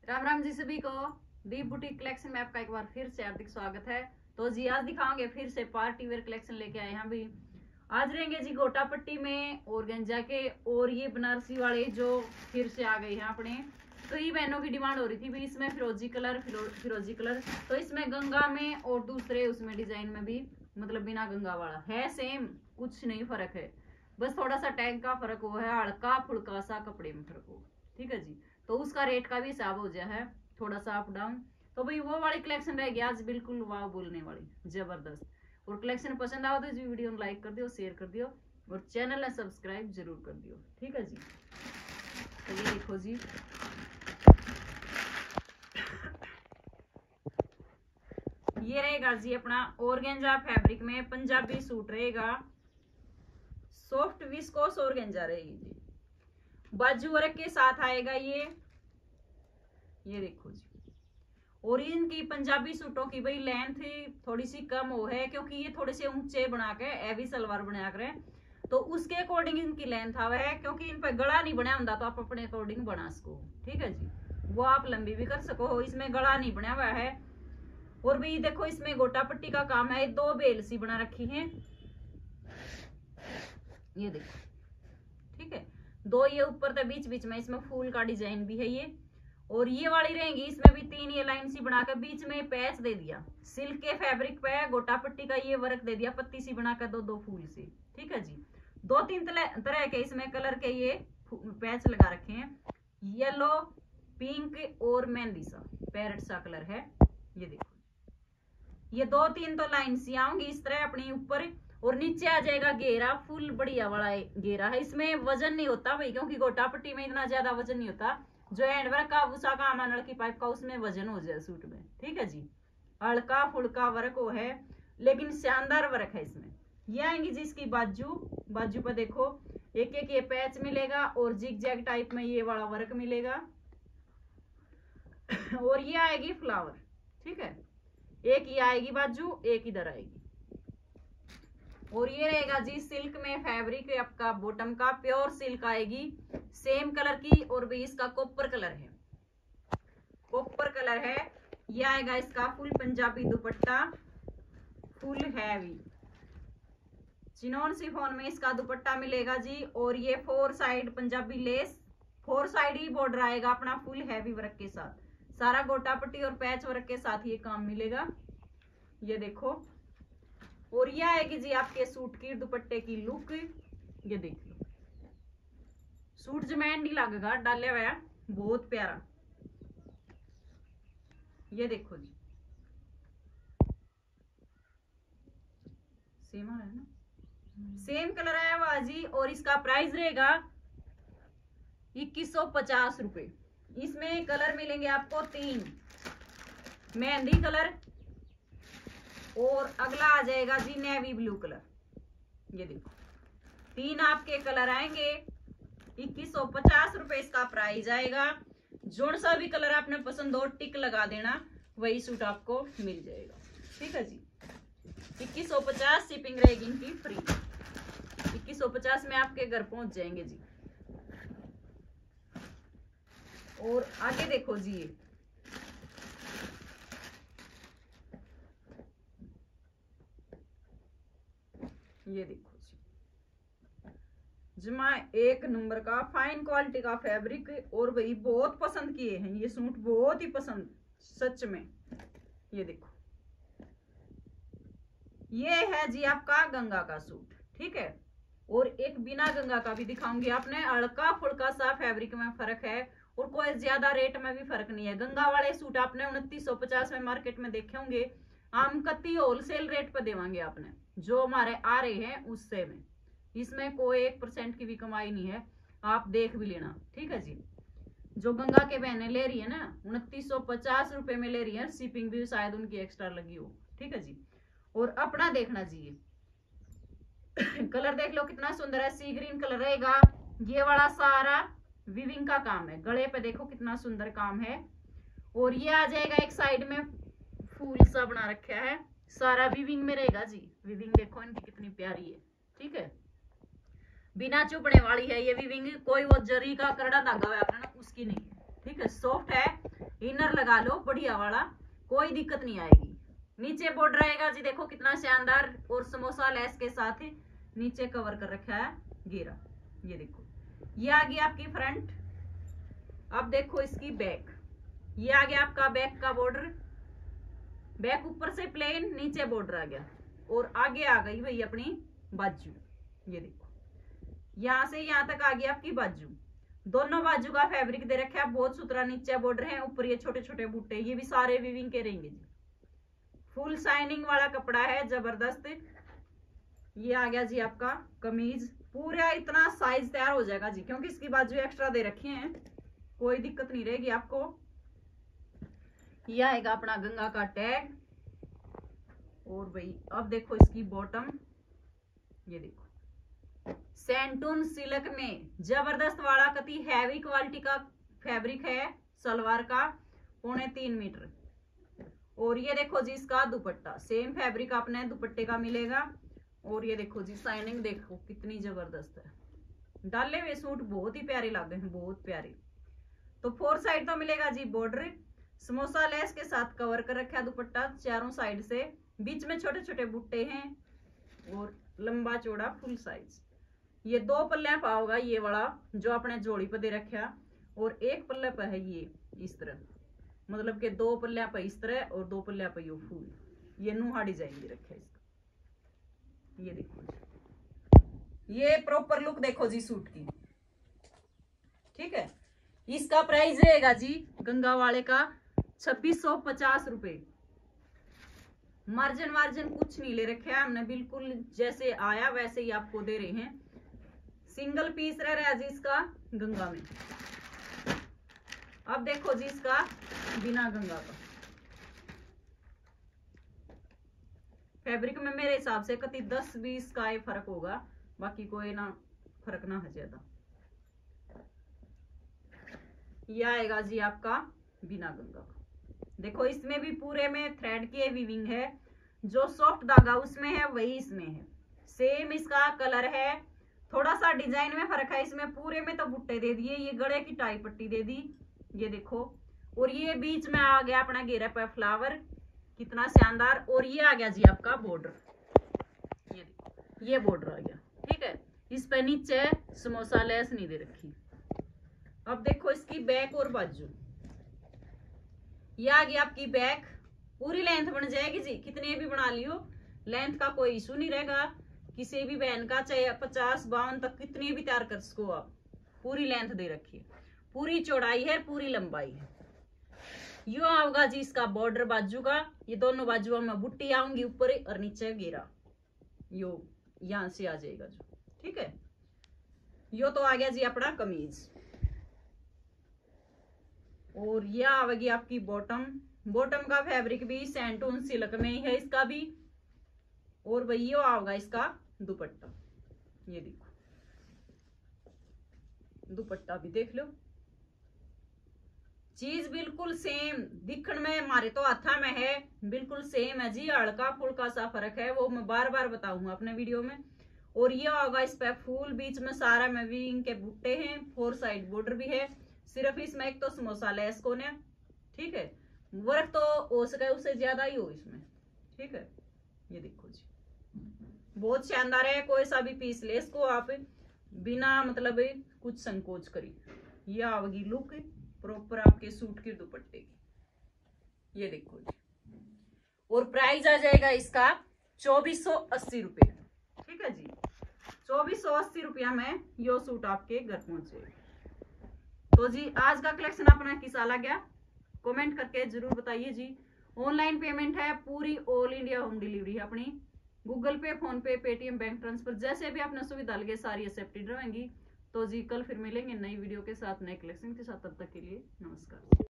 राम राम जी सभी को। दीप boutique collection में आपका एक बार फिर से हार्दिक स्वागत है। तो जी आज दिखाओगे फिर से पार्टी वेयर कलेक्शन लेके आए हैं। भी आज रहेंगे जी गोटा पट्टी में और गंजा के, और ये बनारसी वाले जो फिर से आ गए हैं अपने। कई बहनों की डिमांड हो रही थी भी इसमें फिरोजी कलर, तो इसमें गंगा में और दूसरे उसमें डिजाइन में भी, मतलब बिना गंगा वाला है, सेम कुछ नहीं फर्क है, बस थोड़ा सा टैग का फर्क हुआ है, हल्का फुल्का सा कपड़े में फर्क हो। ठीक है जी, तो उसका रेट का भी हिसाब हो गया है, थोड़ा सा अप डाउन। तो भाई वो वाली कलेक्शन रह गया आज, बिल्कुल वाव बोलने वाली जबरदस्त। और कलेक्शन पसंद आओ तो जी वीडियो लाइक कर दियो, शेयर कर दियो और चैनल ने सब्सक्राइब जरूर कर दियो। ठीक है जी, तो ये देखो जी, ये रहेगा जी अपना ऑर्गेंजा फैब्रिक में पंजाबी सूट रहेगा, सॉफ्ट विस्कोस ऑर्गेंजा रहेगी जी, बाजू वर्क के साथ आएगा ये देखो जी। और इनकी पंजाबी सूटों की भाई लेंथ थोड़ी सी कम हो है, क्योंकि ये थोड़े से ऊंचे बना के हैवी सलवार बना कर, तो उसके अकॉर्डिंग इनकी लेंथ आवे है, क्योंकि इन पे गला नहीं बना होता, तो आप अपने अकॉर्डिंग बना सको। ठीक है जी, वो आप लंबी भी कर सको, इसमें गला नहीं बना हुआ है। और भी देखो इसमें गोटा पट्टी का काम है, दो बेल सी बना रखी है, ये देखो। ठीक है, दो ये ऊपर तो बीच बीच में इसमें फूल का डिजाइन भी है ये। और ये वाली रहेंगी, इसमें भी तीन ये लाइन सी बनाकर बीच में पैच दे दिया, सिल्क के फैब्रिक पे गोटा पट्टी का ये वर्क दे दिया, पत्ती सी बनाकर दो दो फूल से। ठीक है जी, दो तीन तरह के इसमें कलर के ये पैच लगा रखे हैं, येलो, पिंक और मेहंदी सा पैरेट सा कलर है। ये देखो, ये दो तीन तो लाइन सी आऊंगी इस तरह अपनी ऊपर, और नीचे आ जाएगा घेरा, फुल बढ़िया वाला घेरा है। इसमें वजन नहीं होता भाई, क्योंकि गोटा पट्टी में इतना ज्यादा वजन नहीं होता, जो हैंडवर्क का उषा का आमानल की पाइप का उसमें वजन हो जाए सूट में। ठीक है जी, हल्का फुल्का वर्क हो है, लेकिन शानदार वर्क है इसमें। ये आएंगी जी इसकी बाजू पर देखो, एक एक ये पैच मिलेगा और जिग जैग टाइप में ये वाला वर्क मिलेगा। और ये आएगी फ्लावर। ठीक है, एक ये आएगी बाजू, एक इधर आएगी। और ये रहेगा जी सिल्क में फैब्रिक आपका बॉटम का, प्योर सिल्क आएगी, सेम कलर की, और भी इसका कॉपर कलर है। ये आएगा इसका full Punjabi dupatta, full heavy chinon chiffon में इसका दुपट्टा मिलेगा जी। और ये 4 साइड पंजाबी लेस, 4 साइड ही बॉर्डर आएगा अपना, फुल हैवी वर्क के साथ, सारा गोटा पट्टी और पैच वर्क के साथ ये काम मिलेगा। ये देखो, और ये आएगी जी आपके सूट की दुपट्टे की लुक, ये देख लो, सूट जमैन नहीं लगेगा डाले हुआ, बहुत प्यारा। ये देखो जी, सेम है ना, सेम कलर आया हुआ जी। और इसका प्राइस रहेगा 2150 रुपए। इसमें कलर मिलेंगे आपको 3, मेहंदी कलर, और अगला आ जाएगा जी नेवी ब्लू कलर। ये देखो, 3 आपके कलर आएंगे, 2150 रुपए इसका प्राइस आएगा। जो सा भी कलर आपने पसंद हो टिक लगा देना, वही सूट आपको मिल जाएगा। ठीक है जी, 2150, शिपिंग रहेगी इनकी फ्री, 2150 में आपके घर पहुंच जाएंगे जी। और आगे देखो जी, ये देखो जी, जमा एक नंबर का फाइन क्वालिटी का फैब्रिक, और भाई बहुत पसंद किए हैं ये सूट, बहुत ही पसंद सच में। ये देखो, ये है जी आपका गंगा का सूट। ठीक है, और एक बिना गंगा का भी दिखाऊंगी आपने, हल्का फुल्का सा फैब्रिक में फर्क है, और कोई ज्यादा रेट में भी फर्क नहीं है। गंगा वाले सूट आपने 2950 में मार्केट में देखे होंगे, हम कत्ती होलसेल रेट पर देवांगे आपने, जो हमारे आ रहे हैं उससे में, इसमें कोई 1% की भी कमाई नहीं है, आप देख भी लेना। ठीक है जी, जो गंगा के बहने ले रही है ना 2950 रुपए में ले रही है, शिपिंग भी शायद उनकी एक्स्ट्रा लगी हो। ठीक है जी, और अपना देखना चाहिए कलर देख लो कितना सुंदर है, सी ग्रीन कलर रहेगा। ये वाला सारा विविंग का काम है, गले पे देखो कितना सुंदर काम है। और ये आ जाएगा एक साइड में फूल सा बना रखा है, सारा विविंग में रहेगा जी। विविंग देखो इनकी कितनी प्यारी है। ठीक है, बिना चुभने वाली है ये विविंग, कोई वो जरी का करड़ा धागा है ना उसकी नहीं है। ठीक है, सॉफ्ट है, इनर लगा लो बढ़िया वाला, कोई दिक्कत नहीं आएगी। नीचे बॉर्डर आएगा जी, देखो कितना शानदार, और समोसा लेस के साथ ही नीचे कवर कर रखा है घेरा। ये देखो, ये आ गया आपकी फ्रंट। अब देखो इसकी बैक, ये आ गया आपका बैक का बॉर्डर। बैक ऊपर से प्लेन, नीचे बॉर्डर आ गया, और आगे आ गई भाई अपनी बाजू। ये देखो, यहां से यहां तक आ गई आपकी बाजू। दोनों बाजू का फैब्रिक दे रखा है, बहुत सुथरा नीचे बॉर्डर है, ऊपर ये छोटे छोटे बूटे, ये भी सारे वीविंग के रहेंगे जी। फुल शाइनिंग वाला कपड़ा है, जबरदस्त। ये आ गया जी आपका कमीज, पूरा इतना साइज तैयार हो जाएगा जी, क्योंकि इसकी बाजू एक्स्ट्रा दे रखी है, कोई दिक्कत नहीं रहेगी आपको। ये आएगा अपना गंगा का टैग। और भाई अब देखो इसकी बॉटम, ये देखो सैंटून सिल्क में जबरदस्त वाला कति हैवी क्वालिटी का फैब्रिक है, सलवार का 3.25 मीटर। और ये देखो जी इसका दुपट्टा, सेम फैब्रिक अपने दुपट्टे का मिलेगा। और ये देखो जी शाइनिंग देखो कितनी जबरदस्त है, डाले हुए सूट बहुत ही प्यारे लग रहे हैं, बहुत प्यारे। तो 4 साइड तो मिलेगा जी बॉर्डर, समोसा लेस के साथ कवर कर रखा है दुपट्टा चारों साइड से, बीच में छोटे छोटे बुट्टे हैं, और लंबा चौड़ा फुल साइज। ये 2 पल्ले पा होगा ये वाला जो अपने जोड़ी पे दे रखा, और 1 पल्ले पे है ये इस तरह, मतलब कि 2 पल्ले पे इस तरह और 2 पल्ले पे ये फूल, ये नुहा डिजाइन दे रखा है इसका। ये देखो, ये प्रॉपर लुक देखो जी सूट की, ठीक है। इसका प्राइस रहेगा जी गंगा वाले का 2650 रुपए। मार्जिन वार्जिन कुछ नहीं ले रखे है हमने, बिल्कुल जैसे आया वैसे ही आपको दे रहे हैं। सिंगल पीस रह रहा है जी इसका गंगा में। अब देखो जी इसका बिना गंगा का फैब्रिक में मेरे हिसाब से कति 10-20 का ये फर्क होगा, बाकी कोई ना फर्क ना है ज्यादा। ये आएगा जी आपका बिना गंगा का। देखो इसमें भी पूरे में थ्रेड की वीविंग है, जो सॉफ्ट धागा उसमें है वही इसमें है, सेम इसका कलर है, थोड़ा सा डिजाइन में फर्क है। इसमें पूरे में तो बुट्टे दे दिए, ये गले की टाई पट्टी दे दी, ये देखो। और ये बीच में आ गया अपना घेरा पे फ्लावर, कितना शानदार। और ये आ गया जी आपका बॉर्डर, ये देखो ये बॉर्डर आ गया, ठीक है। इस पे नीचे समोसा लेस नहीं दे रखी। अब देखो इसकी बैक और बाजू, ये आ गई आपकी बैक, पूरी लेंथ बन जाएगी जी, कितने भी बना लियो लेंथ का कोई इशू नहीं रहेगा। किसी भी बहन का चाहे 50-52 तक कितनी भी तैयार कर सको आप, पूरी लेंथ दे रखी है, पूरी चौड़ाई है, पूरी लंबाई है। यो आऊंगा जी इसका बॉर्डर बाजू का, ये दोनों बाजुओं में बुट्टी आऊंगी ऊपर और नीचे घेरा, यो यहां से आ जाएगा जो, ठीक है। यो तो आ गया जी अपना कमीज। और ये आवेगी आपकी बॉटम, बॉटम का फैब्रिक भी सैंटून सिल्क में ही है इसका भी। और वही आएगा इसका दुपट्टा, ये देखो दुपट्टा भी देख लो, चीज बिल्कुल सेम दिखण में हमारे तो हाथा में है, बिल्कुल सेम है जी, हल्का फुल्का सा फर्क है, वो मैं बार बार बताऊंगा अपने वीडियो में। और ये होगा इस पे फूल, बीच में सारा में वीविंग के बूटे हैं, 4 साइड बॉर्डर भी है, सिर्फ इसमें एक तो समोसा लेस कोने, ठीक है। वर्क तो हो सके उससे ज्यादा ही हो इसमें, ठीक है। ये देखो जी बहुत शानदार है, कोई सा भी पीस ले इसको आप बिना मतलब कुछ संकोच करी। ये आवेगी लुक प्रॉपर आपके सूट के दुपट्टे की, ये देखो जी। और प्राइस आ जाएगा इसका 2480 रुपए, ठीक है जी। 2480 रुपया में यो सूट आपके घर पहुंचे। तो जी आज का कलेक्शन अपना कैसा लगा कमेंट करके जरूर बताइए जी। ऑनलाइन पेमेंट है, पूरी ऑल इंडिया होम डिलीवरी है अपनी, गूगल पे, फोन पे, पेटीएम, बैंक ट्रांसफर, जैसे भी आपने सुविधा लगे सारी एक्सेप्टेड रहेंगी। तो जी कल फिर मिलेंगे नई वीडियो के साथ, नए कलेक्शन के साथ, तब तक के लिए नमस्कार।